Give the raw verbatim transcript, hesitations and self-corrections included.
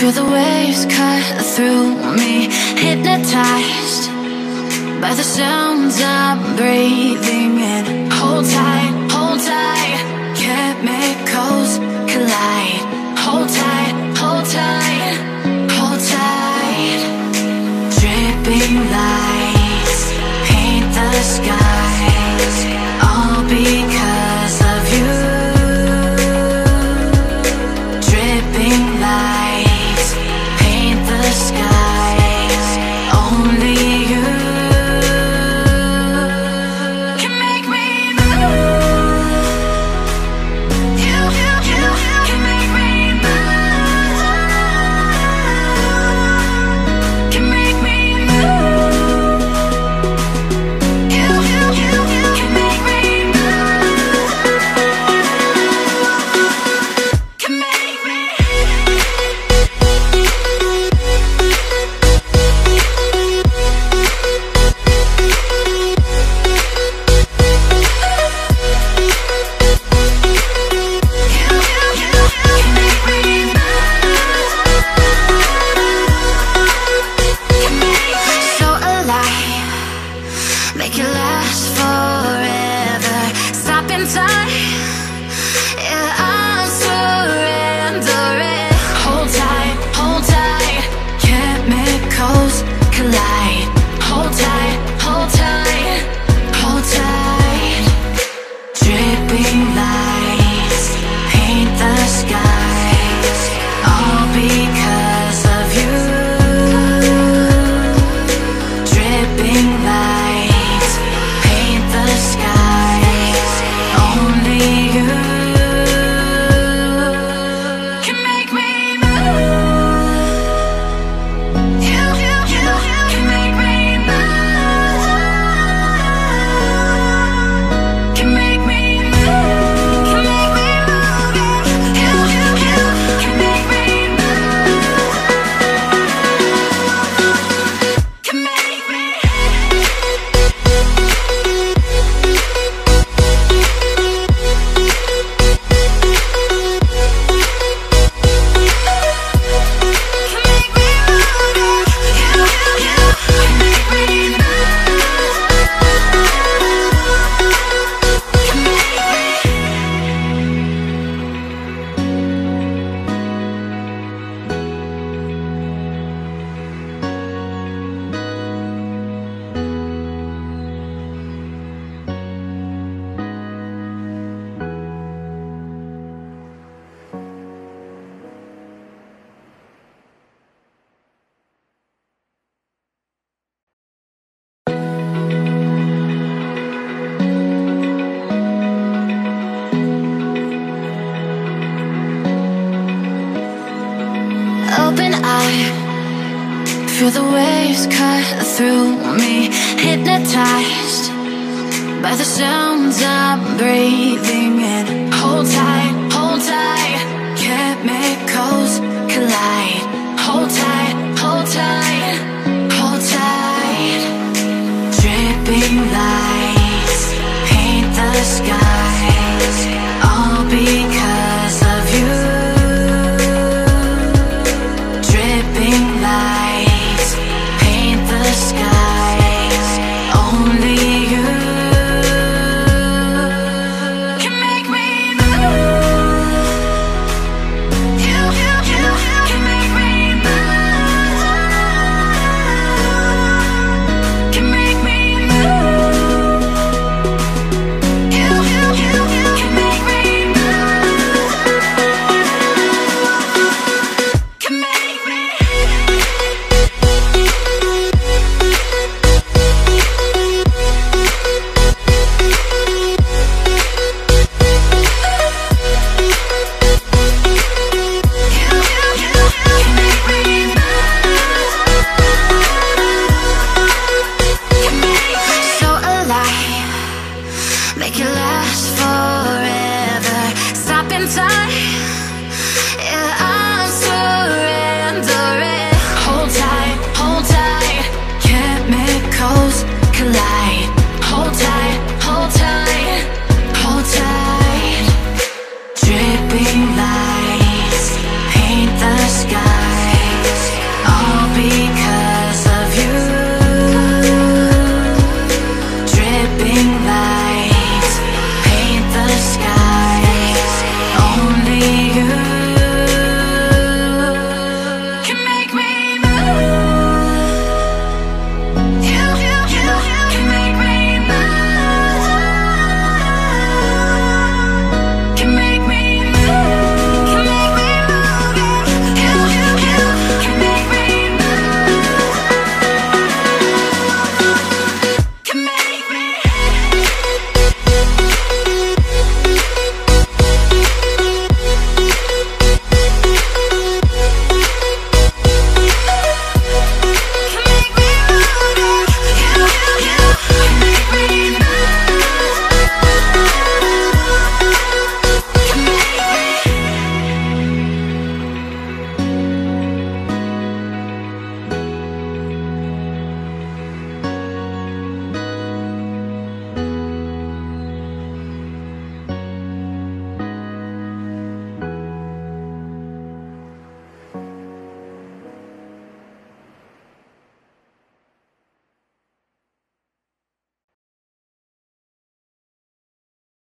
Feel the waves cut through me, hypnotized by the sounds I'm breathing in. Hold tight, hold tight, chemicals collide. Hold tight, hold tight, hold tight. Dripping lights paint the skies, all because of you. Dripping lights paint the skies, only you can make me move. You, you, you can make me move. Can make me move. You, you, you can make me move. Can make me. So alive, make it last forever. Stop in time, yeah, I'm surrendering. Hold tight, hold tight, chemicals collide. Hold tight, hold tight, hold tight. Dripping lights paint the skies, all because of you. Dripping lights paint the skies, only you can make me move. You, you, you can make me move. Can make me move. Can make me move. You, you, you can make me move. Can make me. Open eye, feel the waves cut through me, hypnotized by the sounds I'm breathing in. Hold tight, hold tight, chemicals collide. Hold tight, hold tight, hold tight. Dripping lights paint the skies, all because of you. Dripping lights paint the skies, only